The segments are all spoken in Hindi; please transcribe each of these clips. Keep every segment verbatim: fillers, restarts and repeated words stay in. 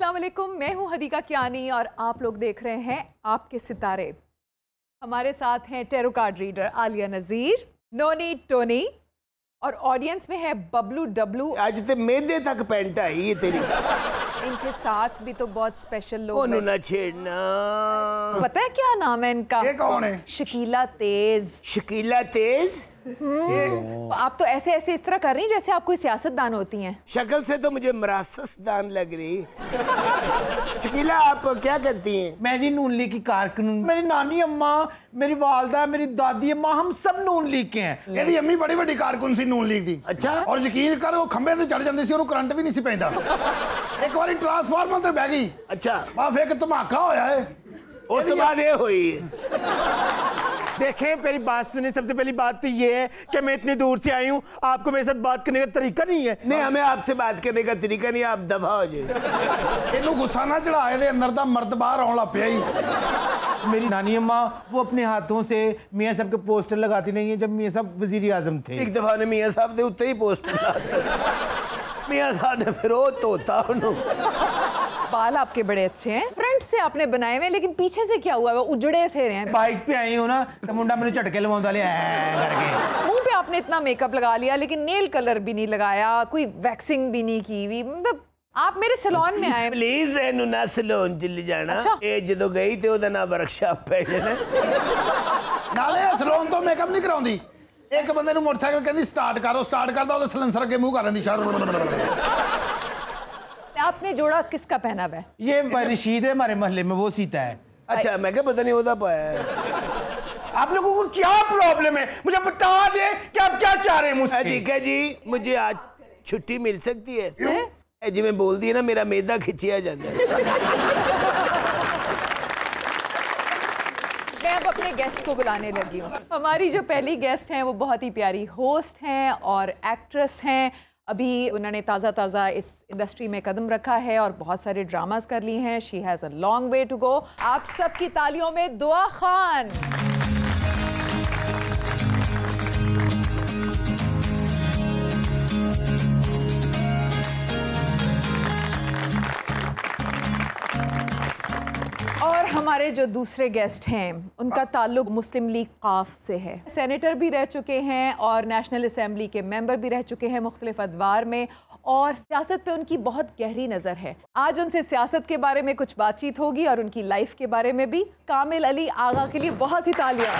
अस्सलाम वालेकुम, मैं हूँ हदीका कियानी और आप लोग देख रहे हैं आपके सितारे। हमारे साथ हैं tarot card reader Aliya Nazir, Noni Tony और ऑडियंस में है बबलू डब्लू। आज तो मेदे तक पेंट आई है तेरी। इनके साथ भी तो बहुत स्पेशल लोग हैं। ना छेड़ना। पता है क्या नाम है इनका? ये कौन है? शकीला तेज। शकीला तेज? आप तो ऐसे ऐसे इस तरह कर रही हैं जैसे आप कोई सियासतदान होती हैं। शक्ल से तो मुझे मराससदान लग रही। शकीला आप क्या करती हैं? मैं जी नून लीग की कारकुन। मेरी नानी अम्मा, मेरी वालदा, मेरी दादी अम्मा, हम सब नून लीग के हैं। ਇਹਦੀ ਅੰਮੀ ਬੜੀ ਵੱਡੀ ਕਾਰਕੁਨ ਸੀ ਨੂਨ ਲੀਗ ਦੀ। ਅੱਛਾ। ਔਰ ਯਕੀਨ ਕਰ ਉਹ ਖੰਭੇ ਤੇ ਚੜ ਜਾਂਦੀ ਸੀ, ਉਹਨੂੰ ਕਰੰਟ ਵੀ ਨਹੀਂ ਸੀ ਪੈਂਦਾ। ਇੱਕ ਵਾਰੀ ਟਰਾਂਸਫਾਰਮਰ ਤੇ ਬਹਿ ਗਈ। अच्छा। ਬਾ ਫੇਰ ਇੱਕ ਧਮਾਕਾ ਹੋਇਆ ਏ। उस तो बाद ये हुई है। देखें मेरी बात सुने, सबसे पहली बात तो ये है कि मैं इतनी दूर से आई हूँ, आपको मेरे साथ बात करने का तरीका नहीं है। नहीं, हमें आपसे बात करने का तरीका नहीं, आप दफा हो जाए। ਇਹਨੂੰ ਗੁੱਸਾ ਨਾ ਚੜਾ, ਇਹਦੇ ਅੰਦਰ ਦਾ ਮਰਦ ਬਾਹਰ ਆਉਣ ਲੱਗ ਪਿਆ ਹੀ। मेरी नानी अम्मा वो अपने हाथों से मियाँ साहब के पोस्टर लगाती नहीं है जब मियाँ साहब वजीर आजम थे। एक दफा ने मियाँ साहब के उत्ते ही पोस्टर लगाता। मियाँ साहब ने फिर वो तोता उन्होंने। बाल आपके बड़े अच्छे हैं, फ्रंट से आपने बनाए हुए, लेकिन पीछे से क्या हुआ है? वो उजड़े से हैं। बाइक पे आई हूँ ना तो मुंडा मैंने झटके लवाउंदा ले करके। मुंह पे आपने इतना मेकअप लगा लिया लेकिन नेल कलर भी नहीं लगाया, कोई वैक्सिंग भी नहीं की हुई। मतलब आप मेरे सैलून में आए। प्लीज एनु ना सैलून चली जाना। अच्छा। ए जदों गई ते ओदा ना वर्कशॉप पे जाना। ਨਾਲੇ ਸਲੂਨ ਤੋਂ ਮੇਕਅਪ ਨਹੀਂ ਕਰਾਉਂਦੀ। ਇੱਕ ਬੰਦੇ ਨੂੰ ਮੋਟਰਸਾਈਕਲ ਕਹਿੰਦੀ ਸਟਾਰਟ ਕਰੋ, ਸਟਾਰਟ ਕਰਦਾ ਉਹਦੇ ਸਿਲੰਸਰ ਅੱਗੇ ਮੂੰਹ ਕਰ ਲੈਂਦੀ। आपने जोड़ा किसका पहना हुआ है? ये रशीद है हमारे मोहल्ले में, वो सीता है। अच्छा, मैं क्या पता नहीं ओदा पाया है। आप लोगों को क्या प्रॉब्लम है, मुझे बता दे कि आप क्या चाह रहे हैं मुझसे। ठीक है जी, मुझे आज छुट्टी मिल सकती है? क्यों? जी मैं बोल दी है ना, मेरा मैदा खिंचिया जाता है। मैं अब अपने गेस्ट को बुलाने लगी हूँ। हमारी जो पहली गेस्ट हैं वो बहुत ही प्यारी होस्ट हैं और एक्ट्रेस हैं। अभी उन्होंने ताज़ा ताज़ा इस इंडस्ट्री में कदम रखा है और बहुत सारे ड्रामास कर ली हैं। She has a long way to go. आप सबकी तालियों में दुआ खान। और हमारे जो दूसरे गेस्ट हैं उनका ताल्लुक मुस्लिम लीग काफ से है। सेनेटर भी रह चुके हैं और नेशनल असेंबली के मेंबर भी रह चुके हैं मुख्तलिफ अदवार में, और सियासत पे उनकी बहुत गहरी नज़र है। आज उनसे सियासत के बारे में कुछ बातचीत होगी और उनकी लाइफ के बारे में भी। कामिल अली आगा के लिए बहुत सी तालियां।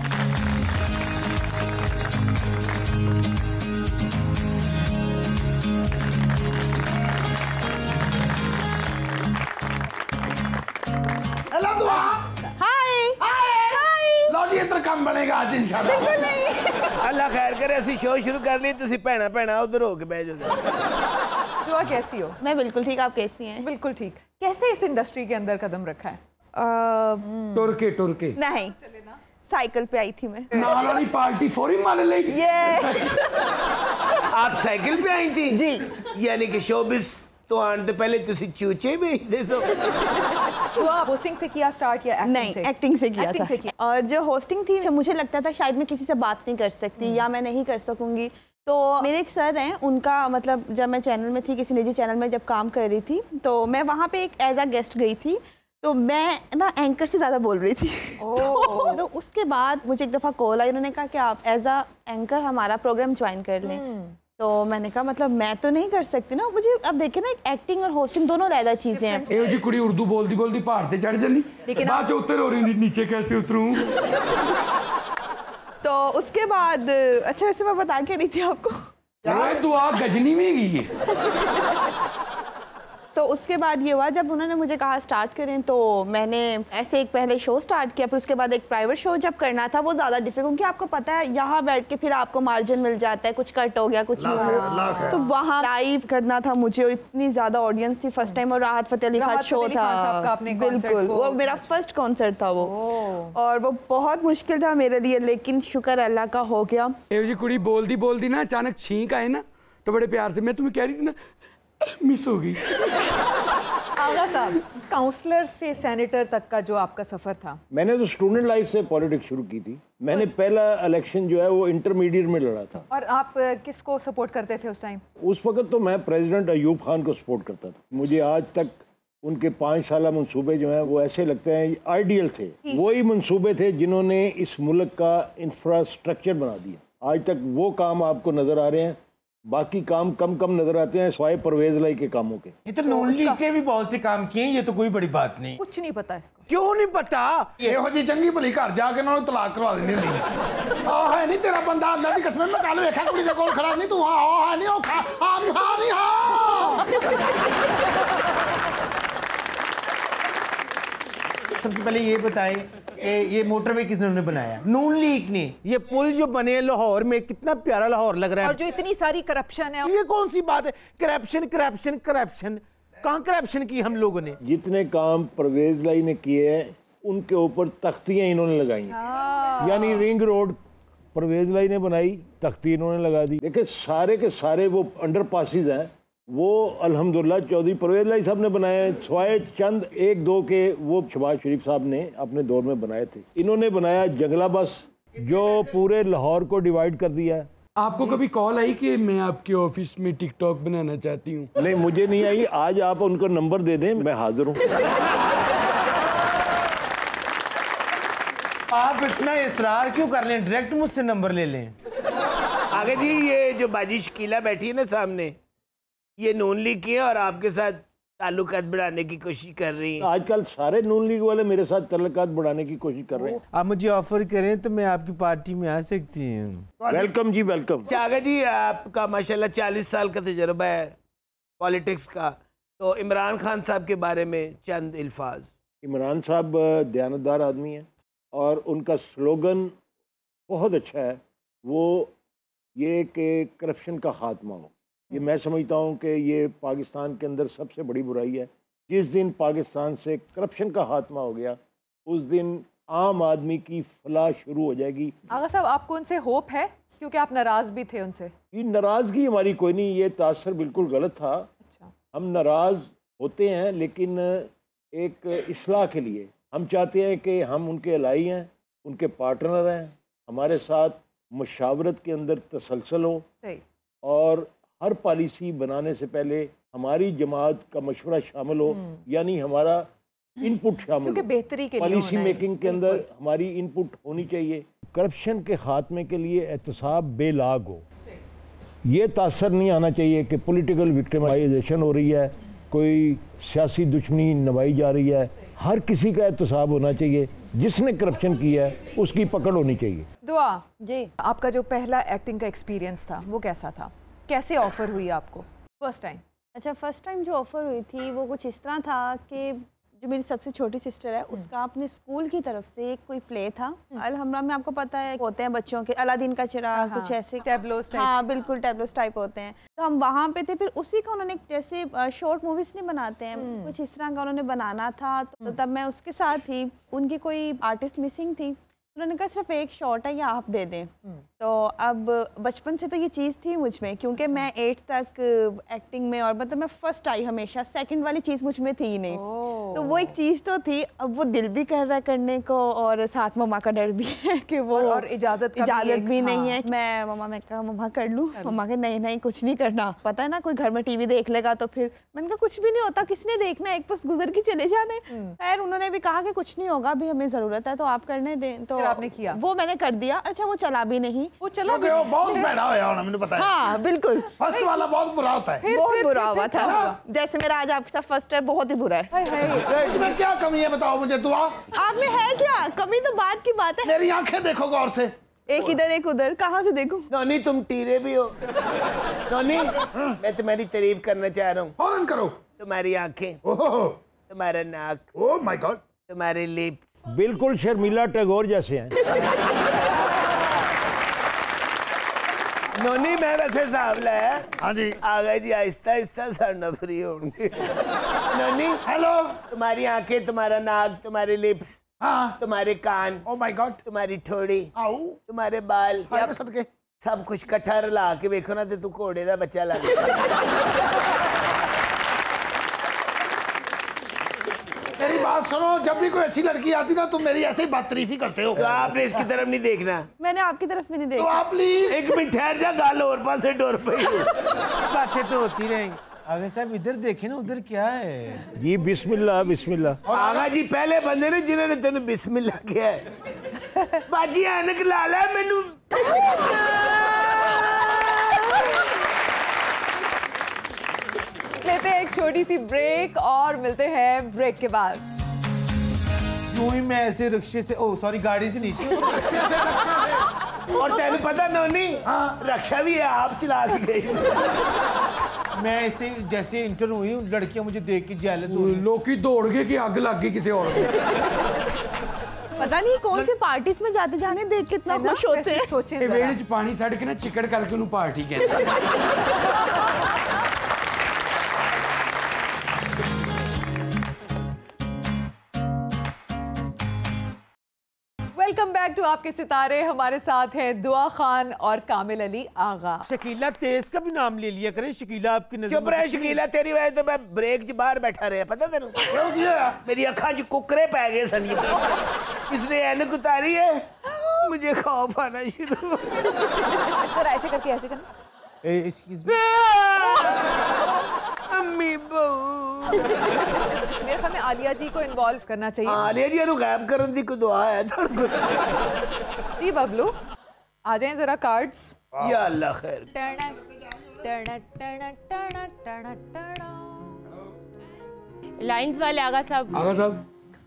काम बनेगा आज इंशाल्लाह। बिल्कुल नहीं। अल्लाह खैर करे, असि शो शुरू कर ली, तुसी भैणा भैणा उधर हो के बैठ जाओ। दुआ कैसी हो? मैं बिल्कुल ठीक, आप कैसी हैं? बिल्कुल ठीक। कैसे इस इंडस्ट्री के अंदर कदम रखा है? टुरके टुरके नहीं, साइकिल पे आई थी मैं। नाल वाली पार्टी फोरी मार ली। ये आप साइकिल पे आई थी जी? यानी कि शोबिस तो आने तो पहले तुसी चूचे बेचते सो। तो आप होस्टिंग से किया स्टार्ट या एक्टिंग नहीं, से? एक्टिंग से किया एक्टिंग था। से किया। और जो होस्टिंग थी मुझे लगता था शायद मैं किसी से बात नहीं कर सकती या मैं नहीं कर सकूंगी। तो मेरे एक सर हैं, उनका मतलब जब मैं चैनल में थी, किसी निजी चैनल में जब काम कर रही थी, तो मैं वहाँ पे एक एज अ गेस्ट गई थी। तो मैं ना एंकर से ज़्यादा बोल रही थी। तो, तो उसके बाद मुझे एक दफ़ा कॉल आई, उन्होंने कहा कि आप एज अ एंकर हमारा प्रोग्राम ज्वाइन कर लें। तो मैंने कहा मतलब मैं तो नहीं कर सकती ना, मुझे अब देखे ना एक्टिंग और होस्टिंग दोनों अलग चीजें हैं। ए जी कुड़ी उर्दू बोलती बोलती पहाड़ ते चढ़ जानी, लेकिन बाद जो उतर हो रही नीचे कैसे उतरूं। तो उसके बाद अच्छा वैसे मैं बता के नहीं थी आपको, यार दुआ गजनी में गई है। तो उसके बाद ये हुआ जब उन्होंने मुझे कहा स्टार्ट करें, तो मैंने ऐसे एक पहले शो स्टार्ट किया, फिर उसके बाद एक प्राइवेट शो जब करना था वो ज़्यादा डिफिकल्ट, क्योंकि आपको पता है यहाँ बैठ के फिर आपको मार्जिन मिल जाता है, कुछ कट हो गया कुछ नहीं हुआ, तो वहाँ लाइव करना था मुझे और इतनी ज़्यादा ऑडियंस थी फर्स्ट टाइम, और राहत फतेह अली खान शो था, बिल्कुल वो मेरा फर्स्ट कॉन्सर्ट था वो, और वो बहुत मुश्किल था मेरे लिए, लेकिन शुक्र अल्लाह का हो गया। जी कुड़ी बोलती बोलती ना अचानक छींक आए ना, तो बड़े प्यार से मैं तुम्हें कह रही थी ना मिस हो गई। आगा साहब, काउंसलर से सेनेटर तक का जो आपका सफर था। मैंने तो स्टूडेंट लाइफ से पॉलिटिक्स शुरू की थी। मैंने पहला इलेक्शन जो है वो इंटरमीडिएट में लड़ा था। और आप किसको सपोर्ट करते थे उस टाइम? उस वक्त तो मैं प्रेसिडेंट अयूब खान को सपोर्ट करता था। मुझे आज तक उनके पाँच साल मंसूबे जो हैं वो ऐसे लगते हैं आइडियल थे। वही मंसूबे थे जिन्होंने इस मुल्क का इंफ्रास्ट्रक्चर बना दिया। आज तक वो काम आपको नज़र आ रहे हैं, बाकी काम कम कम नजर आते हैं स्वाय परवेज लाई के कामों के। ये तो नून लीग के भी बहुत से काम किए, ये तो कोई बड़ी बात नहीं। कुछ नहीं पता इसको। क्यों नहीं पता? ਇਹੋ ਜੀ ਚੰਗੀ ਭਲੀ ਘਰ ਜਾ ਕੇ ਉਹਨਾਂ ਨੂੰ ਤਲਾਕ ਕਰਵਾ ਦਿੰਦੀ ਹੁੰਦੀ ਆ ਹੈ ਨਹੀਂ ਤੇਰਾ ਬੰਦਾ ਅੱਲਾ ਦੀ ਕਸਮ ਮੈਂ ਕੱਲ ਵੇਖਿਆ ਕੁੜੀ ਦੇ ਕੋਲ ਖੜਾ ਨਹੀਂ ਤੂੰ ਹਾਂ ਹੈ ਨਹੀਂ ਉਹ ਖਾ ਹਾਂ ਹਾਂ ਨਹੀਂ ਹਾਂ। सबसे पहले ये बताएं कि ये मोटरवे किसने बनाया? नून लीग ने। ये पुल जो बने लाहौर में, कितना प्यारा लाहौर लग रहा है। और जो इतनी सारी करप्शन है, ये कौन सी बात है? करप्शन करप्शन करप्शन कहाँ करप्शन की हम लोगों ने? जितने काम परवेज लाई ने किए हैं उनके ऊपर तख्तियां इन्होंने लगाई, यानी रिंग रोड परवेज लाई ने बनाई, तख्ती इन्होंने लगा दी। देखिए सारे के सारे वो अंडर पासिस हैं, वो अल्हम्दुलिल्लाह चौधरी परवेज लाई साहब ने बनाए हैं। स्वाय चंद एक दो के वो शहबाज शरीफ साहब ने अपने दौर में बनाए थे। इन्होंने बनाया जंगला बस जो पूरे लाहौर को डिवाइड कर दिया है। आपको कभी कॉल आई कि मैं आपके ऑफिस में टिकटॉक बनाना चाहती हूँ? नहीं, मुझे नहीं आई। आज आप उनको नंबर दे दें, मैं हाजिर हूँ। आप इतना इसरार क्यों कर लें? डायरेक्ट मुझसे नंबर ले लें। आगे जी ये जो बाजी शकीला बैठी है ना सामने, ये नून लीग की है और आपके साथ ताल्लुकात बढ़ाने की कोशिश कर रही हैं। आजकल सारे नून लीग वाले मेरे साथ ताल्लुकात बढ़ाने की कोशिश कर रहे हैं। आप मुझे ऑफर करें तो मैं आपकी पार्टी में आ सकती हूँ। वेलकम जी, वेलकम। आगा जी आपका माशाल्लाह चालीस साल का तजुर्बा है पॉलिटिक्स का, तो इमरान खान साहब के बारे में चंद अल्फाज। इमरान साहब दयानतदार आदमी हैं और उनका स्लोगन बहुत अच्छा है, वो ये कि करप्शन का खात्मा हो। ये मैं समझता हूँ कि ये पाकिस्तान के अंदर सबसे बड़ी बुराई है। जिस दिन पाकिस्तान से करप्शन का खात्मा हो गया उस दिन आम आदमी की फलाह शुरू हो जाएगी। आगा साहब आपको उनसे होप है, क्योंकि आप नाराज भी थे उनसे? ये नाराज़गी हमारी कोई नहीं, ये तासर बिल्कुल गलत था। अच्छा। हम नाराज़ होते हैं लेकिन एक इस्लाह के लिए। हम चाहते हैं कि हम उनके अलाई हैं, उनके पार्टनर हैं, हमारे साथ मशावरत के अंदर तसलसल हो। सही। और हर पॉलिसी बनाने से पहले हमारी जमात का मशवरा शामिल हो, यानी हमारा इनपुट शामिल हो। बेहतरी के लिए पॉलिसी मेकिंग के अंदर हमारी इनपुट होनी चाहिए। करप्शन के खात्मे के लिए एहतसाब बेलाग हो। ये तासर नहीं आना चाहिए कि पॉलिटिकल विक्टिमाइजेशन हो रही है, कोई सियासी दुश्मनी नवाई जा रही है। हर किसी का एहतसाब होना चाहिए, जिसने करप्शन किया है उसकी पकड़ होनी चाहिए। दुआ जी, आपका जो पहला एक्टिंग का एक्सपीरियंस था वो कैसा था? कैसे ऑफर हुई आपको फर्स्ट टाइम? अच्छा, फर्स्ट टाइम जो ऑफ़र हुई थी वो कुछ इस तरह था कि जो मेरी सबसे छोटी सिस्टर है उसका अपने स्कूल की तरफ से एक कोई प्ले था। अलहमरा में आपको पता है होते हैं बच्चों के अलादीन का चिराग, कुछ ऐसे टैब्लोस टाइप। हाँ बिल्कुल टैब्लोस टाइप होते हैं। तो हम वहाँ पे थे, फिर उसी का उन्होंने जैसे शॉर्ट मूवीज नहीं बनाते हैं, कुछ इस तरह का उन्होंने बनाना था। तो तब मैं उसके साथ थी, उनकी कोई आर्टिस्ट मिसिंग थी, उन्होंने कहा सिर्फ एक शॉट है या आप दे दें। तो अब बचपन से तो ये चीज़ थी मुझ में, क्योंकि मैं एट तक एक्टिंग में, और मतलब मैं फर्स्ट आई हमेशा, सेकंड वाली चीज़ मुझ में थी ही नहीं। तो वो एक चीज़ तो थी। अब वो दिल भी कर रहा है करने को और साथ मम्मा का डर भी है कि वो और, और इजाज़त इजाज़त भी, भी नहीं है। मैं मम्मा मैं कहा मम्मा कर लूँ, मम्मा के नहीं नहीं कुछ नहीं करना, पता है ना कोई घर में टीवी देख लेगा तो फिर। मैंने कहा कुछ भी नहीं होता, किसने देखना है, एक बस गुजर के चले जाने। खैर उन्होंने भी कहा कि कुछ नहीं होगा, अभी हमें ज़रूरत है तो आप करने दें। तो आपने किया? वो मैंने कर दिया। अच्छा वो चला भी नहीं, वो चला भी नहीं। बहुत भैड़ा होया होना, मैंने पता है। हाँ बिल्कुल, फर्स्ट वाला बहुत बुरा होता है। बहुत बुरा हुआ था, जैसे मेरा आज आपके साथ फर्स्ट है, बहुत ही बुरा है। इसमें क्या कमी है बताओ मुझे? दुआ आप में है क्या कमी? तो बात की बात है। मेरी आंखें देखो गौर से, एक इधर एक उधर, कहाँ से देखूं? नोनी तुम टीरे भी हो। नोनी मैं तुम्हारी तारीफ करना चाह रहा हूँ। फौरन करो। तुम्हारी आंखें, तुम्हारा नाक, ओह माय गॉड, तुम्हारे लिप बिल्कुल शर्मिला टैगोर जैसे हैं। नोनी मैं वैसे सांवला है। हाँ जी। आगा जी आहिस्ता आहिस्ता साढ़ना फ्री होंगे। नोनी हेलो। तुम्हारी आंखें, तुम्हारा नाक, तुम्हारे लिप्स, हाँ, तुम्हारे कान, ओह माय गॉड, तुम्हारी ठोड़ी, आओ, तुम्हारे बाल, सदके सब कुछ इकट्ठा रला के देखो ना तो तू घोड़े का बच्चा लग। मेरी बात सुनो, जब भी कोई अच्छी लड़की आती ना तुम मेरी ऐसे ही बात तारीफी करते हो। तो आपने इसकी तरफ नहीं देखना। मैंने आपकी तरफ भी नहीं देखा। तो आप प्लीज एक मिनट ठहर जा, गाल और पास से डोर पे बातें तो होती रहेंगी। आगे साहब इधर देखे ना, उधर क्या है जी? बिस्मिल्लाह बिस्मिल्लाह। आगा जी पहले बंदे ने जिन्होंने तेन बिस्मिल्लाह किया है। बाजी ऐनक ला ला मैनू। लेते हैं एक छोटी सी ब्रेक और मिलते हैं ब्रेक के बाद। यूं ही मैं ऐसे रिक्शे से, ओ सॉरी गाड़ी से नीचे रिक्शे से, रिक्शे से। और तेन पता नोनी, हाँ रक्षा भी है, आप चला के गई। मैं ऐसे जैसे इंटर हुई हूँ, लड़कियां मुझे देख के जेलस हो रही। लोग की दौड़ गए कि आग लग गई किसी और को। पता नहीं कौन सी पार्टीज में जाते जाने देख के इतना खुश होते हैं। सोचे वेड़ च पानी सड़ के ना चिकड़ करके उन्हें पार्टी कहते। वेलकम बैक टू आपके सितारे। हमारे साथ हैं दुआ खान और कामिल अली आगा। शकीला तेज का भी नाम ले लिया करें। शकीला आपकी नजर चुप रहे शकीला, तेरी वजह तो मैं ब्रेक च बाहर बैठा रहा, पता तेन मेरी अखा च कुकरे पै गए सन। इसने ऐनक उतारी है, मुझे खौफ आना शुरू। ऐसे करके ऐसे करना। अम्मी बहू, मेरे ख्याल में आलिया जी को इन्वॉल्व करना चाहिए। आलिया जी नु गायब करने की कोई दुआ है जी बबलू आ जाएं जरा कार्ड्स। या अल्लाह खैर। लाइंस वाले आगा साहब। आगा साहब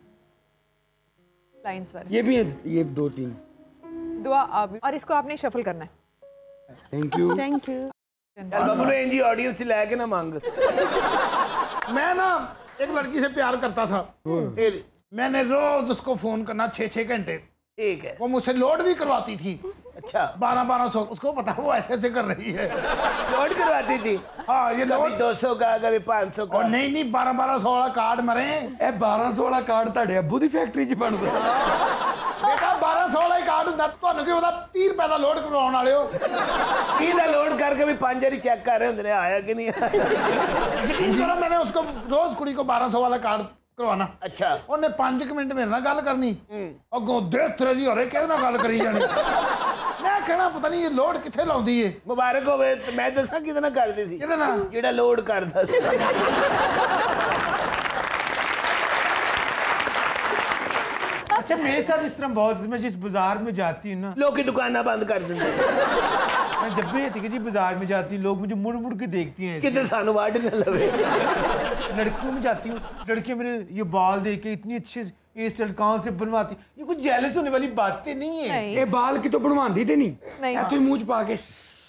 लाइंस वाले ये भी है, ये दो तीन। दुआ आप, और इसको आपने शफल करना है। Thank you thank you. Bablu एनजी ऑडियंस से लेके ना मांग। मैं ना एक लड़की से प्यार करता था, मैंने रोज उसको फोन करना छः छः घंटे। ठीक है। वो मुझसे लोड भी करवाती थी। अच्छा। बारह बारह सौ, उसको पता वो ऐसे ऐसे कर रही है। लोड करवाती थी? हाँ, ये कभी दो सौ का, कभी पाँच सौ का। और नहीं नहीं बारह बारह सौ वाला कार्ड मरे। ए बारह सौ वाला कार्ड ताड़े अब्बू दी फैक्ट्री च बनदा। बेटा बारह सौ वाला कार्ड ਹੁੰਦਾ ਤੁਹਾਨੂੰ ਕੀ ਪਤਾ तीस रुपए ਦਾ ਲੋਡ ਕਰਵਾਉਣ ਵਾਲੇ ਹੋ। तीस ਦਾ ਲੋਡ करके भी पांच बारी चेक कर रहे होंगे आया कि नहीं आया। यकीन करो मैंने उसको रोज कुड़ी को बारह सौ वाला कार्ड करवाना। अच्छा। ਉਹਨੇ पांच मिनट मेरे ਨਾਲ ਗੱਲ करनी, ਅੱਗੋਂ ਦੇਖ ਤੇਰੇ ਜੀ ਹੋਰੇ ਕਿਹਦੇ ਨਾਲ ਗੱਲ ਕਰੀ ਜਾਣੀ। ਮੈਂ ਕਹਿਣਾ ਪਤਾ ਨਹੀਂ ਇਹ ਲੋਡ ਕਿੱਥੇ ਲਾਉਂਦੀ ਏ। ਮੁਬਾਰਕ ਹੋਵੇ। ਮੈਂ ਦੱਸਾਂ ਕਿਹਦੇ ਨਾਲ ਕਰਦੀ ਸੀ? ਕਿਹਦੇ ਨਾਲ? ਜਿਹੜਾ ਲੋਡ ਕਰਦਾ ਸੀ। अच्छा मेरे साथ इस तरह बहुत, मैं जिस बाजार में जाती हूँ ना, लोग की दुकाना बंद कर देंगे। मैं जब भी हतीका जी बाजार में जाती हूँ, लोग मुझे मुड़ मुड़ के देखती हैं। कितने सानू वाट न लगे। लड़कियों में जाती हूँ, लड़कियाँ मेरे ये बाल देख के इतनी अच्छे हेयर स्टाइल कहाँ से बनवाती, ये कुछ जेलस होने वाली बातें नहीं है। नहीं। ये बाल की तो बनवाती थे नहीं, नहीं। तू मुंह च पा के।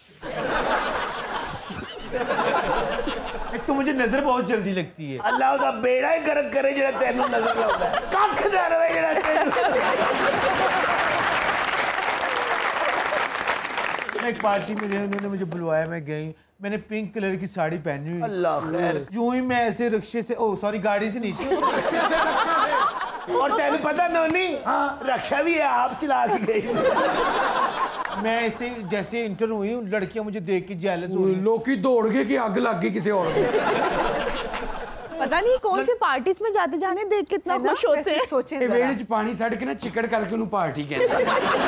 एक तो मुझे नजर बहुत जल्दी लगती है। अल्लाह का बेड़ा ही गर्क करे जेड़ा तेनू नजर लाउंदा है। कख ना रवे जेड़ा तेनू। मैं एक पार्टी में गई, उन्होंने मुझे बुलवाया, मैं गई, मैंने पिंक कलर की साड़ी पहनी हुई। अल्लाह खैर। यूं ही मैं ऐसे रिक्शे से, ओ सॉरी गाड़ी से नीचे रिक्शे से, रिक्शे से। और तेनू पता नोनी, हाँ रक्षा भी है, आप चला के गई। मैं ऐसे जैसे इंटर हुई हूँ, लड़कियां मुझे देख के जेलस हो रही। लोग की दौड़ गए कि आग लग गई किसी और को। पता नहीं कौन सी पार्टीज में जाते जाने देख के इतना खुश होते हैं। सोचे वेड़ च पानी सड़ के ना चिकड़ करके उन्हें पार्टी कहते।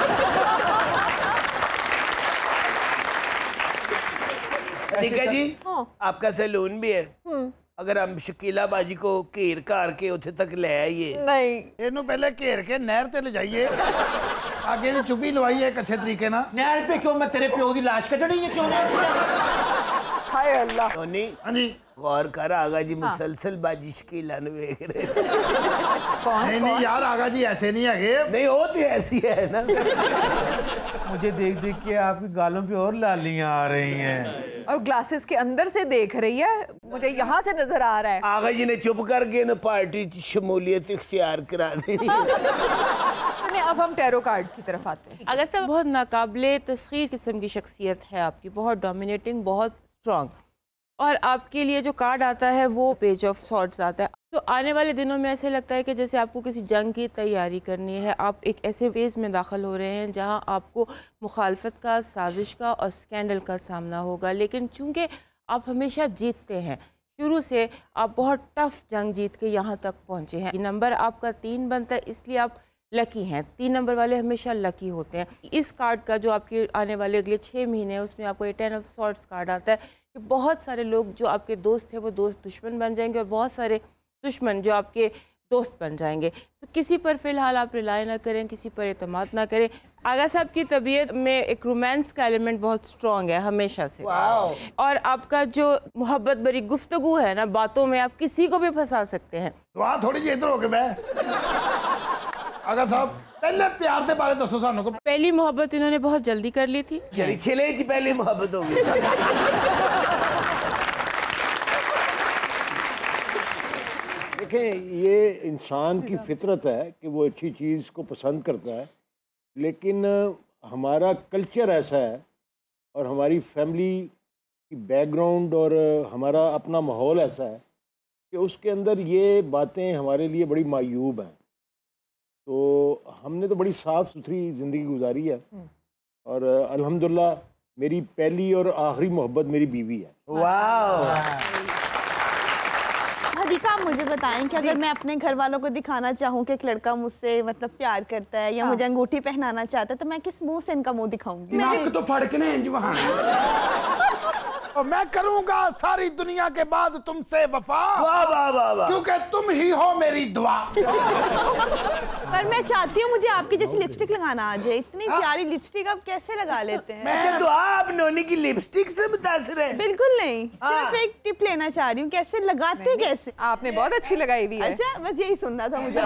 हदीका जी, आपका सैलून भी है, अगर हम शकीला बाजी को घेर घार के उथे तक ले आइए। नहीं, ਇਹਨੂੰ ਪਹਿਲੇ ਘੇਰ ਕੇ ਨਹਿਰ ਤੇ ਲਿਜਾਈਏ, आगे ਦੀ ਚੁੱਭੀ ਲਵਾਈਏ ਇੱਕ ਅੱਛੇ ਤਰੀਕੇ ਨਾਲ। नहर पे क्यों? मैं तेरे प्यो की लाश कटनी है क्यों? हाय अल्लाह। नोनी हाँ जी। गौर कर, आगा जी मुसलसल बाजी शकीला नु देख रहे। कौन? नहीं नहीं यार आगा जी ऐसे नहीं है। नहीं हो तो ऐसी है ना। मुझे देख देख के आपकी गालों पे और लालियां आ रही हैं। और ग्लासेस के अंदर से देख रही है, मुझे यहाँ से नजर आ रहा है। आगा जी ने चुप करके ना पार्टी शमूलियत इख्तियार करा दी। अब हम टैरो कार्ड की तरफ आते हैं। अगर सब बहुत नाकाबिले तस्खीर किस्म की शख्सियत है आपकी, बहुत डोमिनेटिंग, बहुत स्ट्रॉन्ग, और आपके लिए जो कार्ड आता है वो पेज ऑफ सॉर्ड्स आता है। तो आने वाले दिनों में ऐसे लगता है कि जैसे आपको किसी जंग की तैयारी करनी है, आप एक ऐसे फेज़ में दाखिल हो रहे हैं जहां आपको मुखालफत का, साजिश का और स्कैंडल का सामना होगा। लेकिन चूंकि आप हमेशा जीतते हैं, शुरू से आप बहुत टफ जंग जीत के यहाँ तक पहुँचे हैं। नंबर आपका तीन बनता है, इसलिए आप लकी हैं। तीन नंबर वाले हमेशा लकी होते हैं। इस कार्ड का जो आपके आने वाले अगले छः महीने हैं उसमें आपको टेन ऑफ सॉर्ड्स कार्ड आता है। कि बहुत सारे लोग जो आपके दोस्त थे वो दोस्त दुश्मन बन जाएंगे और बहुत सारे दुश्मन जो आपके दोस्त बन जाएंगे। तो किसी पर फ़िलहाल आप रिलाई ना करें, किसी पर एतमाद ना करें। आगा साहब की तबीयत में एक रोमांस का एलिमेंट बहुत स्ट्रॉन्ग है हमेशा से, और आपका जो मोहब्बत भरी गुफ्तगू है ना, बातों में आप किसी को भी फंसा सकते हैं। तो आ थोड़ी जी इधर हो के मैं आगा साहब पहले प्यार के बारे दसो सानू को। पहली मोहब्बत इन्होंने बहुत जल्दी कर ली थी, यानी छिले जी पहली मोहब्बत हो गई। देखें, ये इंसान की फितरत है कि वो अच्छी चीज़ को पसंद करता है, लेकिन हमारा कल्चर ऐसा है और हमारी फैमिली की बैकग्राउंड और हमारा अपना माहौल ऐसा है कि उसके अंदर ये बातें हमारे लिए बड़ी मायूब हैं। तो हमने तो बड़ी साफ़ सुथरी ज़िंदगी गुजारी है और अल्हम्दुलिल्लाह मेरी पहली और आखिरी मोहब्बत मेरी बीवी है। वाह। हदीका, आप मुझे बताएं कि अगर मैं अपने घर वालों को दिखाना चाहूँ कि एक लड़का मुझसे मतलब प्यार करता है या मुझे अंगूठी पहनाना चाहता है, तो मैं किस मुंह से इनका मुंह दिखाऊंगी? नाक तो फड़कने हैं जी वहाँ। और मैं करूंगा सारी दुनिया के बाद तुमसे वफा, वाह वाह वाह वाह, क्योंकि तुम ही हो मेरी दुआ। पर मैं चाहती हूँ मुझे आपकी जैसी लिपस्टिक लगाना आ जाए। इतनी प्यारी लिपस्टिक आप कैसे लगा लेते हैं? अच्छा, तो आप नोनी की लिपस्टिक से मुतासिर है? बिल्कुल नहीं, सिर्फ एक टिप लेना चाह रही हूँ, कैसे लगाते कैसे? आपने बहुत अच्छी लगाई हुई है। अच्छा, बस यही सुनना था मुझे।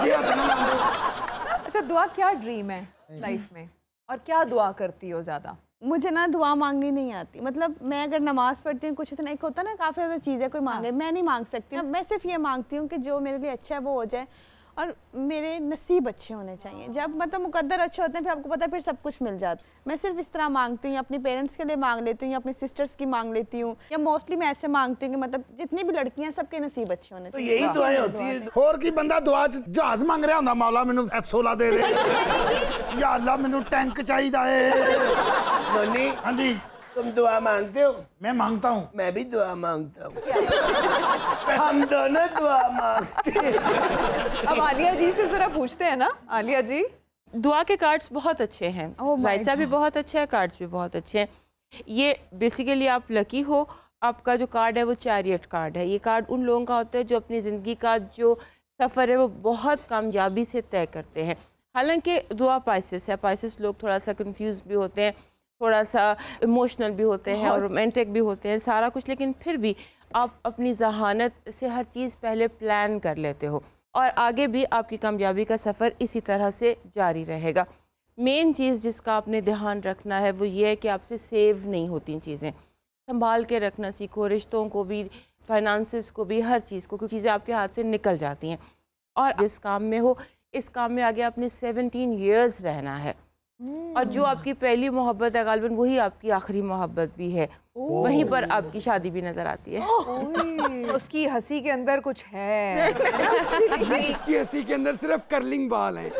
अच्छा, दुआ क्या ड्रीम है लाइफ में और क्या दुआ करती हो ज्यादा? मुझे ना दुआ मांगनी नहीं आती। मतलब मैं अगर नमाज पढ़ती हूँ, कुछ इतना एक होता है ना, काफ़ी ज़्यादा चीज़ है कोई मांगे, मैं नहीं मांग सकती। मैं सिर्फ ये मांगती हूँ कि जो मेरे लिए अच्छा है वो हो जाए और मेरे नसीब अच्छे होने चाहिए। जब मतलब मुकद्दर अच्छे होते हैं फिर आपको पता है फिर सब कुछ मिल जाता है। मैं सिर्फ इस तरह मांगती हूँ, या अपनी पेरेंट्स के लिए मांग लेती हूँ या अपनी सिस्टर्स की मांग लेती हूँ, या मोस्टली मैं ऐसे मांगती हूँ कि मतलब जितनी भी लड़कियां सबके नसीब अच्छे होने चाहिए। तो यही दुआएं होती है। और की बंदा दुआ च जहाज मांग रहा होंदा, मौला मैनू एफ सोलह दे दे, या अल्लाह मैनू टैंक चाहिए है। नोनी, हाँ जी, तुम दुआ मांगते हो? मैं मांगता हूँ। मैं भी दुआ मांगता हूँ। हम दोनों दुआ मांगते हैं। अब आलिया जी से जरा पूछते हैं ना। आलिया जी, दुआ के कार्ड्स बहुत अच्छे हैं, जायचा भी बहुत अच्छा है, कार्ड्स भी बहुत अच्छे हैं। ये बेसिकली आप लकी हो। आपका जो कार्ड है वो चैरियट कार्ड है। ये कार्ड उन लोगों का होता है जो अपनी ज़िंदगी का जो सफ़र है वो बहुत कामयाबी से तय करते हैं। हालांकि दुआ पाइसेस है, पाइसेस लोग थोड़ा सा कंफ्यूज भी होते हैं, थोड़ा सा इमोशनल भी होते हैं और रोमांटिक भी होते हैं, सारा कुछ, लेकिन फिर भी आप अपनी जहानत से हर चीज़ पहले प्लान कर लेते हो और आगे भी आपकी कामयाबी का सफ़र इसी तरह से जारी रहेगा। मेन चीज़ जिसका आपने ध्यान रखना है वो ये है कि आपसे सेव नहीं होती चीज़ें, संभाल के रखना सीखो, रिश्तों को भी, फाइनेंसेस को भी, हर चीज़ को, क्योंकि चीज़ें आपके हाथ से निकल जाती हैं। और जिस काम में हो, इस काम में आगे आपने सेवनटीन ईयर्स रहना है और जो आपकी पहली मोहब्बत है गालिबन वही आपकी आखिरी मोहब्बत भी है, वहीं पर आपकी शादी भी नजर आती है। उसकी हंसी के अंदर कुछ है। इसकी हंसी के अंदर सिर्फ कर्लिंग बाल हैं।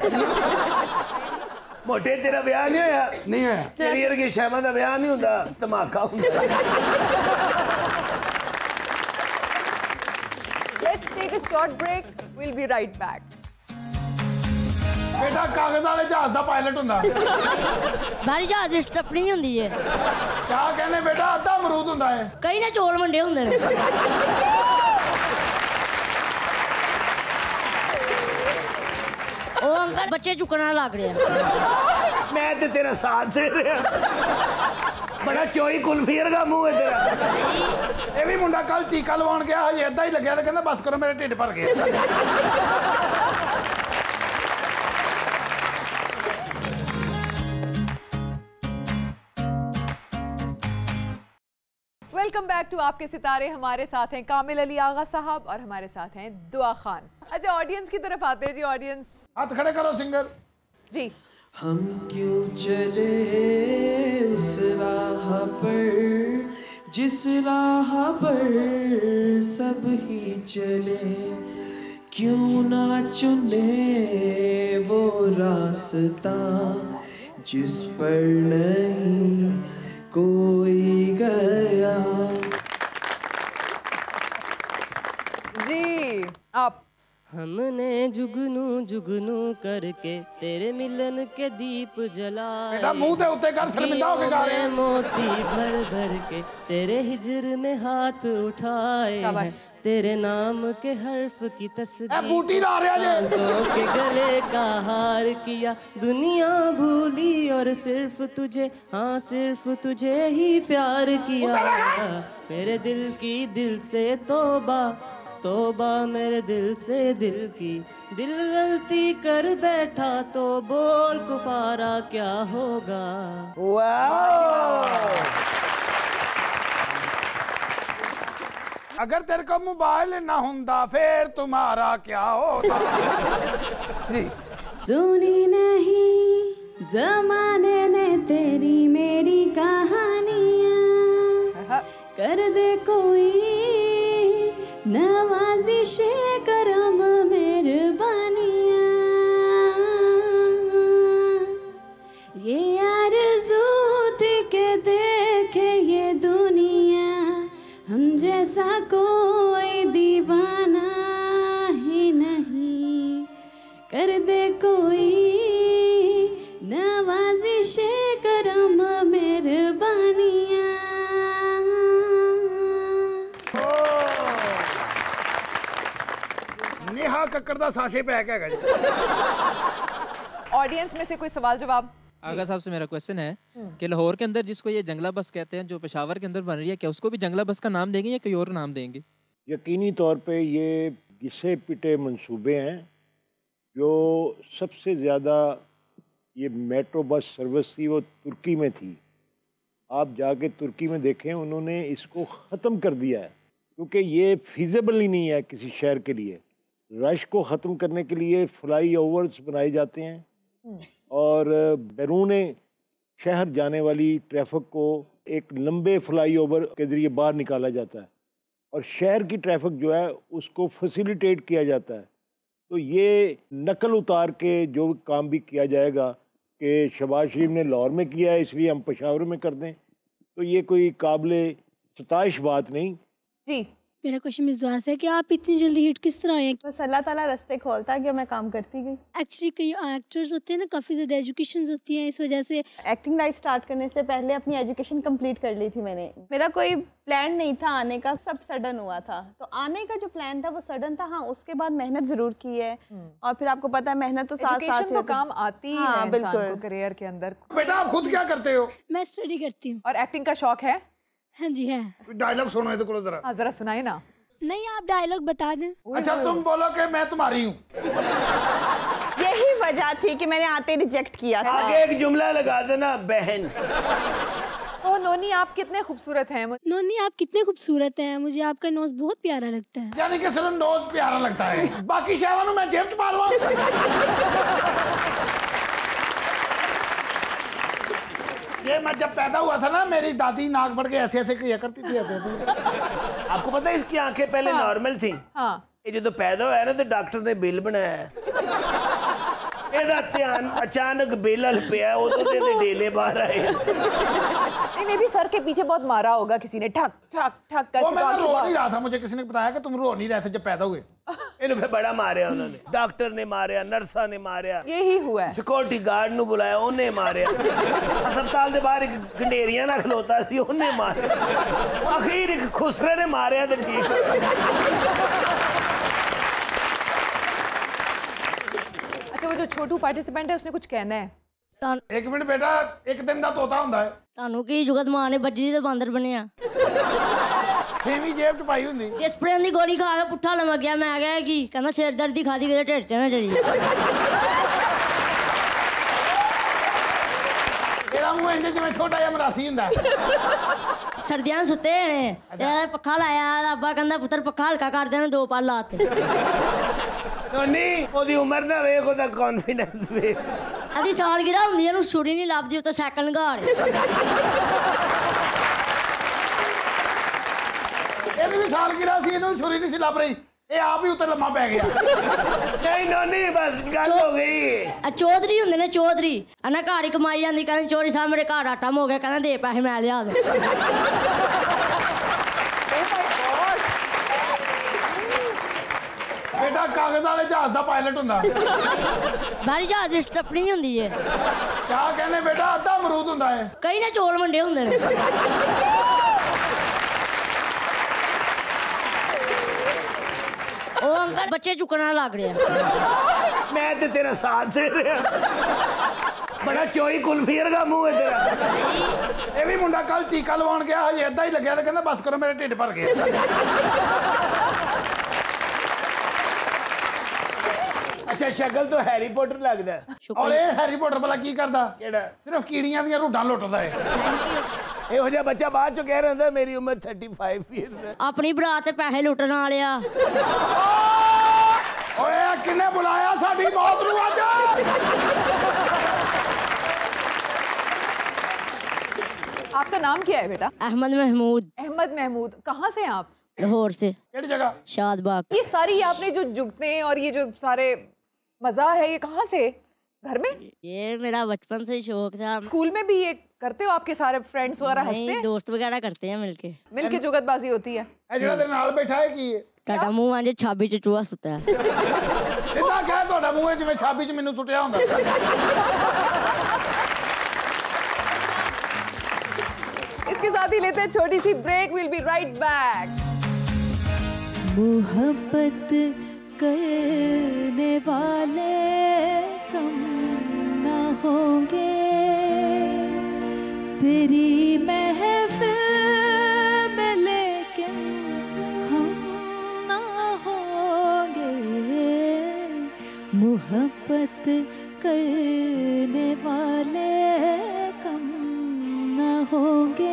मोटे तेरा ब्याह नहीं होया? नहीं होया। तेरी वर्गी शैमा दा ब्याह नहीं होंदा, धमाका होंदा। Let's take a short break. We'll be right back. बेटा कागज वाले जहाज दा पायलट हुंदा। बारी जहाज दी स्टपनी हुंदी है। क्या कहने बेटा, अद्धा अमरूद हुंदा है। कई ना चौल मंडे हुंदे ने। ओ अंकल बच्चे चुकना लग रहे हैं। मैं ते तेरा साथ दे रहा। बड़ा चोई कुल्फी वर्गा मुंह है तेरा। ये भी मुंडा कल टीका लवाउण गया, हजे इदां ही लग्या ते कहंदा बस करो मेरे ढिड भर गया। वेलकम बैक टू आपके सितारे। हमारे साथ हैं कामिल अली आगा साहब और हमारे साथ हैं दुआ खान। अच्छा, ऑडियंस की तरफ आते हैं जी। ऑडियंस हाथ खड़े करो सिंगर जी। हम क्यों चले उस राह पर जिस राह पर सब ही चले, क्यों ना चुने वो रास्ता जिस पर नहीं कोई गया। जी, आप हमने जुगनू जुगनू करके तेरे मिलन के दीप जलाए, बेटा मुंह दे उत्ते कर, शर्मिंदा होके गा रहे हैं। मोती भर भर के तेरे हिजर में हाथ उठाए हैं, तेरे नाम के हर्फ की तस्वीर सांसों के गले का हार किया, दुनिया भूली और सिर्फ तुझे, हाँ सिर्फ तुझे ही प्यार किया, मेरे दिल की दिल से तौबा तौबा, मेरे दिल से दिल की, दिल गलती कर बैठा तो बोल कुफारा क्या होगा। वाह! अगर तेरे को मोबाइल ना हुंदा फिर तुम्हारा क्या होता। जी सुनी नहीं जमाने ने तेरी मेरी कहानियाँ, कर दे कोई नवाजिश करम मेहरबानियाँ, ये आरज़ू थी के देखे ये दुनिया, हम जैसा कोई दीवाना ही नहीं, कर दे कोई नवाजिश करम मेहरबानियाँ। नेहा कक्कड़ दा साशे पैक है जी। ऑडियंस में से कोई सवाल जवाब? आगा साहब से मेरा क्वेश्चन है कि लाहौर के अंदर जिसको ये जंगला बस कहते हैं, जो पेशावर के अंदर बन रही है, क्या उसको भी जंगला बस का नाम देंगे या कोई और नाम देंगे? यकीनी तौर पे ये घिसे पिटे मंसूबे हैं। जो सबसे ज़्यादा ये मेट्रो बस सर्विस थी वो तुर्की में थी। आप जाके तुर्की में देखें, उन्होंने इसको ख़त्म कर दिया है क्योंकि ये फिजिबल ही नहीं है किसी शहर के लिए। रश को ख़त्म करने के लिए फ्लाई ओवर्स बनाए जाते हैं और बैरून शहर जाने वाली ट्रैफिक को एक लंबे फ्लाई ओवर के ज़रिए बाहर निकाला जाता है और शहर की ट्रैफिक जो है उसको फैसिलिटेट किया जाता है। तो ये नकल उतार के जो काम भी किया जाएगा कि शहबाज शरीफ ने लाहौर में किया है इसलिए हम पेशावर में कर दें, तो ये कोई काबिल सताइश बात नहीं। जी मेरा क्वेश्चन इस दुआ से है कि आप इतनी जल्दी हिट किस तरह आए? बस अल्लाह ताला रास्ते खोलता गया, मैं काम करती गई। एक्चुअली कई एक्टर्स होते हैं ना, काफ़ी ज़्यादा एजुकेशन होती हैं, इस वजह से एक्टिंग लाइफ स्टार्ट करने से पहले अपनी एजुकेशन कंप्लीट कर ली थी मैंने। मेरा कोई प्लान नहीं था आने का, सब सडन हुआ था। तो आने का जो प्लान था वो सडन था। हाँ, उसके बाद मेहनत जरूर की है और फिर आपको पता है मेहनत तो साथ साथ तो काम आती है हाँ, बिल्कुल करियर के अंदर। बेटा आप खुद क्या करते हो? मैं स्टडी करती हूँ। और एक्टिंग का शौक है? हाँ जी है। डायलॉग सुनो इधर को जरा। हाँ जरा सुनाए ना। नहीं आप डायलॉग बता दें। अच्छा तुम बोलो कि मैं तुम्हारी हूँ। यही वजह थी कि मैंने आते रिजेक्ट किया था। आगे एक जुमला लगा देना, बहन। ओ नोनी आप कितने खूबसूरत हैं। नोनी आप कितने खूबसूरत हैं, मुझे आपका नोज बहुत प्यारा लगता है। यानी कि सिर्फ नोज प्यारा लगता है, बाकी शहवानों में जेब पालवा। ये मैं जब पैदा हुआ था ना, मेरी दादी नाक पड़ के ऐसे ऐसे किया करती थी, ऐसे ऐसे। आपको पता है इसकी आंखें पहले हाँ। नॉर्मल थी। हाँ। ये जो तो पैदा हुआ है ना तो डॉक्टर ने बिल बनाया है। अचानक बिल हल पे है, वो तो दे दे डेले बाहर आए। नहीं भी सर के पीछे बहुत मारा होगा किसी ने, ठक ठक ठक करके। वो मैं रो नहीं रहा था, मुझे किसी ने बताया कि तुम रो नहीं रहे थे जब पैदा हुए। इन्हें बड़ा मारे उन्होंने, डॉक्टर ने मारे, नर्सा ने मारे, यही हुआ है। सिक्योरिटी गार्ड नु बुलाया, उन्हें मारे। अस्पताल के बाहर एक गंडेरिया ना खलोता सी, उन्हें मारे। आखिर एक खुसरे ने मारे तो ठीक। अच्छा वो जो छोटू पार्टिसिपेंट है उसने कुछ कहना है। एक मिनट बेटा, एक दिन दा तोता हुंदा है। तानू की जुगत मां ने बज्जी ते बांदर बनया। सेवी जेब च पाई हुंदी। डिस्प्रेन दी गोली खा के पुट्ठा लमक गया, मैं गया कि कहंदा सिर दर्द दी खादी करे ढिड च ना चली। तेरा मुंह इंज जिवें छोटा जिहा मरासी हुंदा है। सर्दियां सुते ने ते पक्खा लाया, अब्बा कहंदा पुत्तर पक्खा हल्का कर देना, दो पल लाते। नोनी ओदी उम्र ना वेख, ओदा कॉन्फिडेंस वेख। अदी सालगिरह हुंदी है, छुरी नहीं लभदी, तो साइकिल नगाड़। ਇਹਦੀ ਵੀ ਸਾਲਗਿਰਾ ਸੀ, ਇਹਨੂੰ ਛੁਰੀ ਨਹੀਂ ਸੀ ਲੱਭ ਰਹੀ, ਇਹ ਆਪ ਹੀ ਉੱਤੇ ਲੰਮਾ ਪੈ ਗਿਆ। ਨਹੀਂ ਨੋਨੀ ਬਸ ਗੱਲ ਹੋ ਗਈ। ਆ ਚੌਧਰੀ ਹੁੰਦੇ ਨੇ ਚੌਧਰੀ, ਅਨਾ ਘਰ ਹੀ ਕਮਾਈ ਜਾਂਦੀ, ਕਹਿੰਦੇ ਚੋਰੀ ਸਾਹਿਬ ਮੇਰੇ ਘਰ ਆਟਾ ਹੋ ਗਿਆ, ਕਹਿੰਦਾ ਦੇ ਪੈਸੇ ਮੈਂ ਲਿਆ ਦੇ। बेटा बेटा कागज वाले जहाज का पायलट हुंदा बारी जहाज दी स्टपनी हुंदी है क्या कहने बेटा अद्धा अमरूद हुंदा है कई ना चौल मंडे हुंदे ने ओ अंकल बच्चे चुकना लग रहे हैं मैं ते तेरा साथ दे रहा बड़ा चोई कुल्फी वर्गा मुंह है तेरा ये भी मुंडा कल टीका लवाउण गया हजे अद्धा ही लग्या ते कहंदा बस करो मेरे ढिड भर गया अच्छा शक्ल तो हैरी पॉटर लगदा है और ये हैरी पॉटर भला की करदा केड़ा सिर्फ कीड़ियां दी रूडां लुटदा है ਇਹੋ ਜਿਹਾ ਬੱਚਾ ਬਾਅਦ ਚੋਂ ਕਹਿ ਰਿਹਾ ਹੁੰਦਾ ਮੇਰੀ ਉਮਰ पैंतीस ਇਅਰਸ ਹੈ अपनी बरात ते पैसे लुटन वालिया ओए किन्ने बुलाया साडी मौत नूं अज आपका नाम क्या है बेटा? अहमद महमूद। अहमद महमूद, कहाँ से हैं आप? लाहौर से। केड़ी जगह? शादबाग। ये सारी आपने जो जुगते और ये जो सारे मजा है ये कहाँ से? घर में? ये मेरा बचपन से शौक था। स्कूल में भी ये करते हो? आपके सारे फ्रेंड्स वगैरह हंसते हैं? दोस्त वगैरह करते हैं मिलके। मिलके जुगतबाजी होती है। ए जेड़ा तेरे नाल बैठा है की है? टाटा मुंह आंजे छाबी च चूहा सुता है। सीधा कह तोड़ा मुंह जिवें छाबी च मैनू सुटिया हुंदा। इसके साथ ही लेते हैं छोटी सी break. Will be right back. मोहब्बत करने वाले कम न होंगे, तेरी महफिल में लेकिन हम न होंगे। मोहब्बत करने वाले कम न होंगे।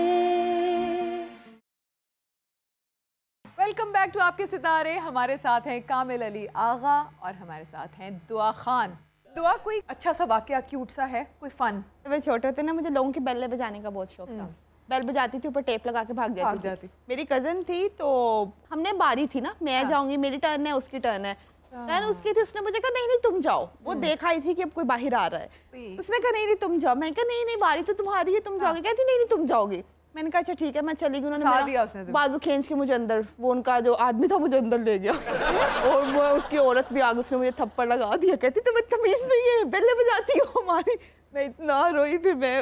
वेलकम बैक टू आपके सितारे। हमारे साथ हैं कामिल अली आगा और हमारे साथ हैं दुआ खान। दुआ, कोई अच्छा सा वाकया क्यूट सा है, कोई फन? मैं छोटे होते ना मुझे लोगों की बेल बजाने का बहुत शौक था। बेल बजाती थी, ऊपर टेप लगा के भाग जाती, भाग थी। जाती। मेरी कजन थी तो हमने बारी थी ना, मैं जाऊंगी, मेरी टर्न है, उसकी टर्न है, टर्न उसकी थी। उसने मुझे कहा नहीं नहीं तुम जाओ। वो देख आई थी कि अब कोई बाहर आ रहा है, उसने कहा नहीं नहीं तुम जाओ। मैंने कहा नहीं नहीं बारी तो तुम्हारी है, तुम जाओगे। कहती नहीं नहीं तुम जाओगे। मैंने कहा अच्छा ठीक है, मैं चली गई। उन्होंने बाजू खींच के मुझे अंदर, वो उनका जो आदमी था मुझे अंदर ले गया और वो उसकी औरत भी आ गई, उसने मुझे थप्पड़ लगा दिया। कहती तुम्हें तमीज नहीं है, बेल बजाती हो हमारी। मैं इतना रोई। फिर मैं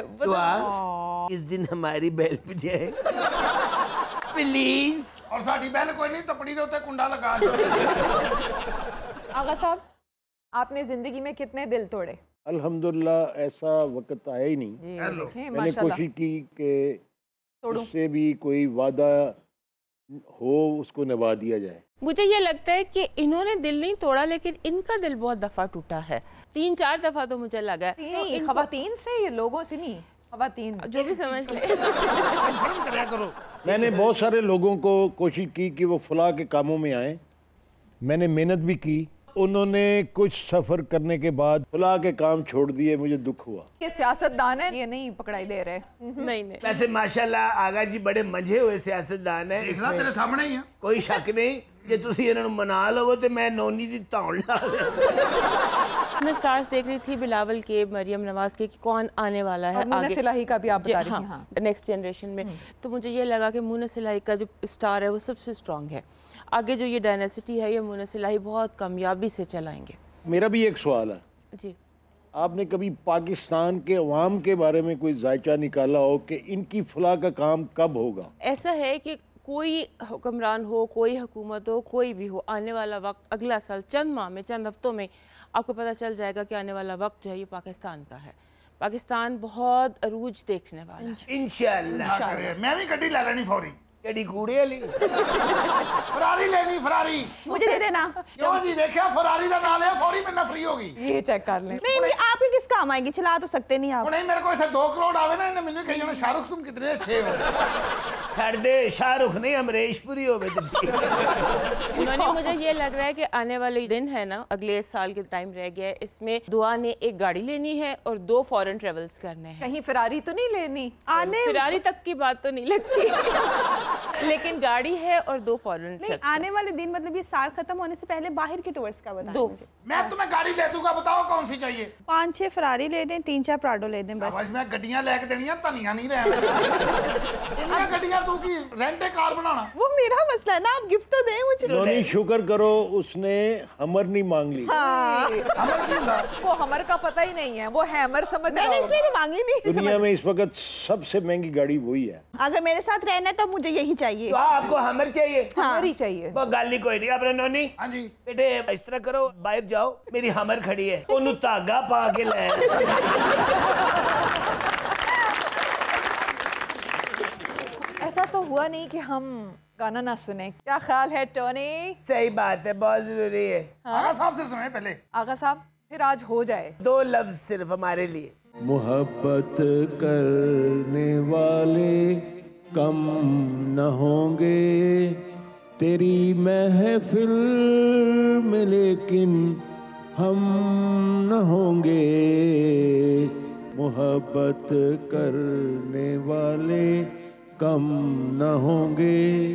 इस दिन हमारी बेल बजाए प्लीज। और साडी बेल कोई नहीं, तपड़ी दे उत्ते कुंडा लगा दो। आगा साहब, आपने जिंदगी में कितने दिल तोड़े? अल्हम्दुलिल्लाह ऐसा वक्त आया ही नहीं। मैंने कोशिश की कि उससे भी कोई वादा हो उसको निभा दिया जाए। मुझे ये लगता है कि इन्होंने दिल नहीं तोड़ा, लेकिन इनका दिल बहुत दफा टूटा है। तीन चार दफा तो मुझे लगा है। नहीं, खवातीन से, ये लोगों से नहीं, खवातीन जो भी समझ ले। करो। मैंने बहुत सारे लोगों को कोशिश की कि वो फलाह के कामों में आए। मैंने मेहनत भी की। उन्होंने कुछ सफर करने के बाद फलाह के काम छोड़ दिए। मुझे दुख हुआ। ये सियासतदान है, ये नहीं पकड़ाई दे रहे। नहीं नहीं। वैसे माशाल्लाह आगा जी बड़े मंझे हुए सियासतदान है। इसमें तेरे सामने ही है, कोई शक नहीं। जे तुसी इन्हां नूं मना लवो ते मैं नौनी दी धौण ला देवां। मैं स्टार्स देख रही थी बिलावल के, मरियम नवाज के, कि कौन आने वाला है आगे। सिलाही का भी आप बता रही थी। हाँ, नेक्स्ट जनरेशन में। तो मुझे ये लगा कि मुन सिलाही का जो स्टार है वो सबसे स्ट्रॉन्ग है। आगे जो ये डायनेसिटी है ये मुन सिलाही बहुत कामयाबी से चलाएंगे। मेरा भी एक सवाल है जी, आपने कभी पाकिस्तान के अवाम के बारे में कोई जायचा निकाला हो कि इनकी फलाह का काम कब होगा? ऐसा है कि कोई हुक्मरान हो, कोई हुकूमत हो, कोई भी हो, आने वाला वक्त अगला साल चंद माह में, चंद हफ्तों में आपको पता चल जाएगा कि आने वाला वक्त जो है ये पाकिस्तान का है। पाकिस्तान बहुत अरूज देखने वाला है। इंशाअल्लाह। मैं भी गड्डी ले लेनी फौरी। केड़ी कूड़े वाली? फरारी लेनी, फरारी। मुझे दे देना। क्यों जी, देखा फरारी का नाम है, फौरी में ना फ्री होगी। ये चेक कर लें। नहीं नहीं, आपके किस काम आएगी? चला तो सकते नहीं आप। नहीं, मेरे को ऐसे दो करोड़ आवे ना, इन्हें मैंने कही शाहरुख तुम कितने अच्छे हो। छड़ दे, शाहरुख नहीं अमरीशपुरी हो गए। उन्होंने मुझे ये लग रहा है कि आने वाले दिन है ना, अगले साल के टाइम रह गया है, इसमें दुआ ने एक गाड़ी लेनी है और दो फॉरेन ट्रेवल्स करने हैं। कहीं फरारी तो नहीं लेनी? आने फरारी तक की बात तो नहीं लगती। लेकिन गाड़ी है और दो फॉरेन। छत आने वाले दिन मतलब ये साल खत्म होने से पहले बाहर के टूर्स का बताएं मुझे। मैं तुम्हें गाड़ी ले दूंगा, बताओ कौन सी चाहिए। पाँच छह फरारी ले दें, तीन चार प्राडो ले दें बस। मैं गड्डियां लेके देनियां, तनिया नहीं रहना। गड्डियां तू की रेंट कार बनाना, वो मेरा मसला है ना, आप गिफ्ट तो दें मुझे। नोनी शुक्र करो उसने हमर नहीं मांग ली। हाँ। वो हमर का पता ही नहीं है, वो हैमर समझ रहा मैंने इसलिए नहीं मांगी नहीं। दुनिया में इस वक्त सबसे महंगी गाड़ी वही है। अगर मेरे साथ रहना है तो मुझे यही चाहिए। तो आपको हमर चाहिए? हाँ। हमर ही चाहिए। वो गाली कोई नहीं। अपने नोनी, हाँ जी बेटे इस तरह करो, बाहर जाओ, मेरी हमर खड़ी है, ओनू धागा पा के ले। ऐसा तो हुआ नहीं कि हम गाना ना सुने। क्या ख्याल है टोनी? सही बात है, बहुत जरूरी है। आगा साहब से सुने पहले। आगा साहब फिर आज हो जाए। दो लफ्ज सिर्फ हमारे लिए। मोहब्बत करने वाले कम न होंगे तेरी महफिल में, लेकिन हम न होंगे। मोहब्बत करने वाले कम न होंगे।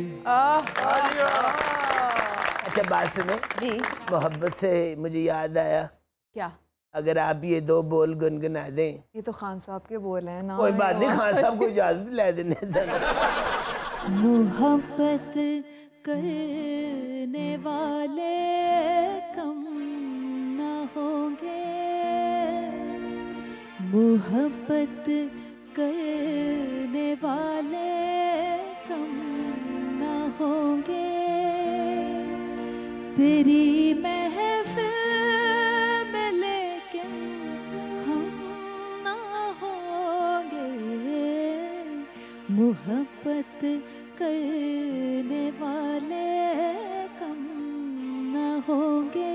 अच्छा बात सुने जी, मोहब्बत से मुझे याद आया, क्या? अगर आप ये दो बोल गुनगुना दें। ये तो खान साहब के बोल हैं ना। कोई बात नहीं, खान साहब को इजाजत ले देने। मोहब्बत करने वाले कम न होंगे, मोहब्बत करने वाले कम न होंगे तेरी महफिल में, लेकिन हम न होंगे। मोहब्बत करने वाले कम न होंगे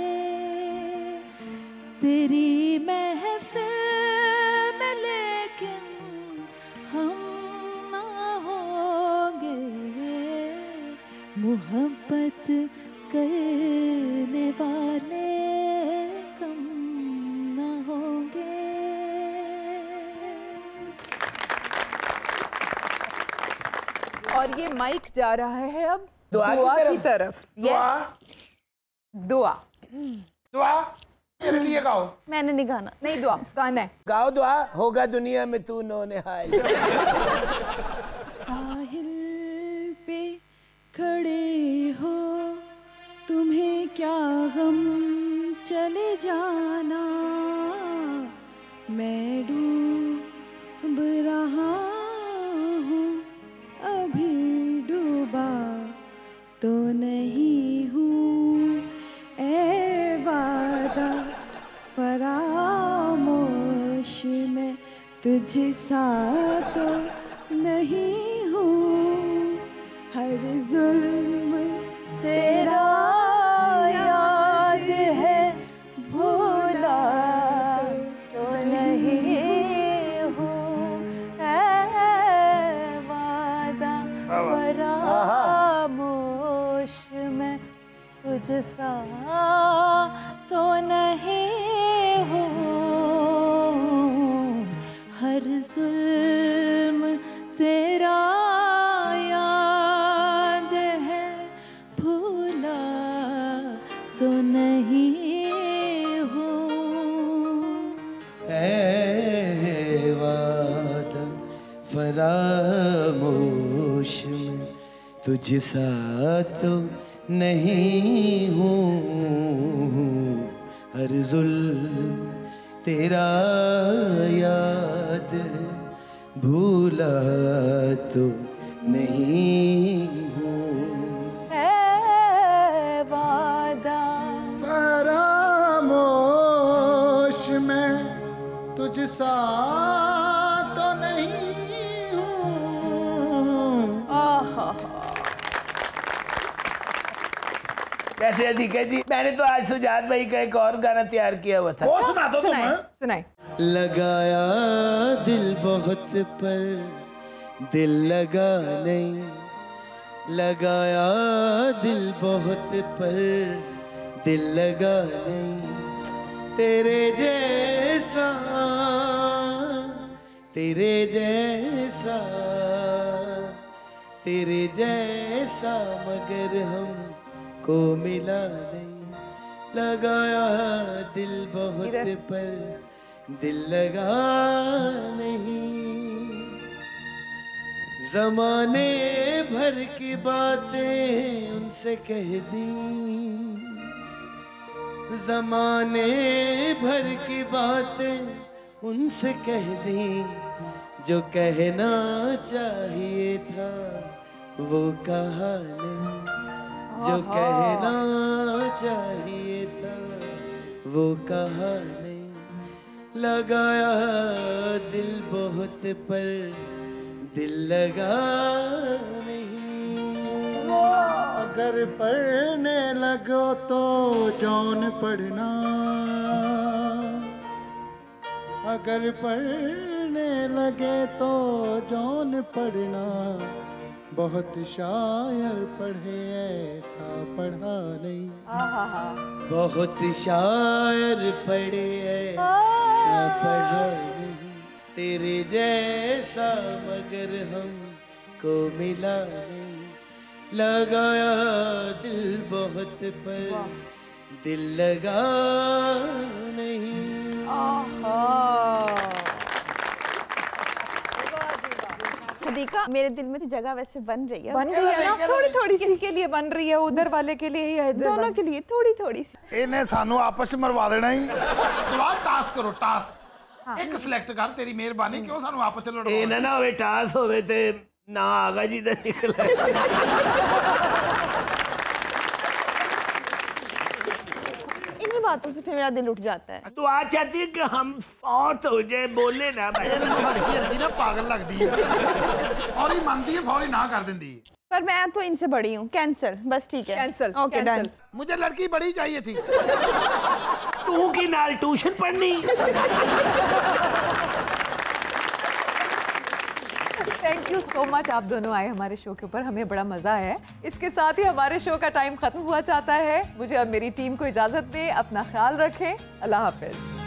तेरी महफिल में, लेकिन हम न होंगे। मोहब्बत करने वाले कम न होंगे। और ये माइक जा रहा है अब दुआ की दुआ तरफ। की तरफ। दुआ दुआ दुआ मेरे लिए गाओ। मैंने नहीं गाना। नहीं, दुआ गाना है। गाओ दुआ। होगा दुनिया में तू नो निहाल। साहिल पे खड़े हो, तुम्हें क्या गम चले जाना, मैं डूब रहा हूँ अभी डूबा तो नहीं हूँ, ए वादा फरामोश मैं तुझ सा तो नहीं हूँ, हर जुल्म तेरा याद है भूला तो नहीं हूँ, ऐ वादा फरामोश मैं तुझ सा तो नहीं हूँ, हर जुल्म तेरा याद है भूला तो नहीं हूँ, ऐ वादा फरामोश में तुझ सा तो नहीं हूँ, हर जुल्म तेरा याद भूला तो नहीं हूँ, ऐ वादा फरामोश में तुझ सा तो नहीं हूँ। वैसे हदीका जी, मैंने तो आज सुजात भाई का एक और गाना तैयार किया हुआ था। वो सुना दो तुम। सुनाए। लगाया दिल बहुत पर दिल लगा नहीं, लगाया दिल बहुत पर दिल लगा नहीं, तेरे जैसा तेरे जैसा तेरे जैसा मगर हमको मिला नहीं, लगाया दिल बहुत पर दिल लगा नहीं। ज़माने भर की बातें उनसे कह दी, ज़माने भर की बातें उनसे कह दी, जो कहना चाहिए था वो कहा नहीं, जो कहना चाहिए था वो कहा नहीं, लगाया दिल बहुत पर दिल लगा नहीं। अगर पढ़ने लगो तो जौन पढ़ना, अगर पढ़ने लगे तो जौन पढ़ना, बहुत शायर पढ़े ऐसा पढ़ा नहीं, बहुत शायर पढ़े ऐसा पढ़ा नहीं, तेरे जैसा मगर हमको मिला नहीं, लगाया दिल बहुत पर दिल लगा नहीं। हदीका, मेरे दिल में तो जगह वैसे बन रही है, बन रही है ना, थोड़ी थोड़ी सी। किसके लिए बन रही है? उधर वाले के लिए या इधर? दोनों के लिए थोड़ी थोड़ी सी। इन्हें सानू आपस में मरवा देना ही। दुआ टास्क करो, टास्क एक सिलेक्ट कर, तेरी मेहरबानी, क्यों सानू आपस में लड़वा? ए ना ना होवे टास्क होवे ते ना आगा जी दा निकला। इन्हीं बातों से फिर मेरा दिल उठ जाता है। तू आ चाहती है कि हम फौत हो जाए, बोले ना भाई। ना पागल लगती है और ही मानती है, फौरी ना कर देती है। पर मैं तो इनसे बड़ी हूँ, कैंसिल, बस ठीक है, कैंसिल, ओके डन। मुझे लड़की बड़ी चाहिए थी। तू की नाल ट्यूशन पढ़नी। थैंक यू सो मच, आप दोनों आए हमारे शो के ऊपर, हमें बड़ा मजा आया है। इसके साथ ही हमारे शो का टाइम खत्म हुआ चाहता है। मुझे अब मेरी टीम को इजाजत दें, अपना ख्याल रखें, अल्लाह हाफिज।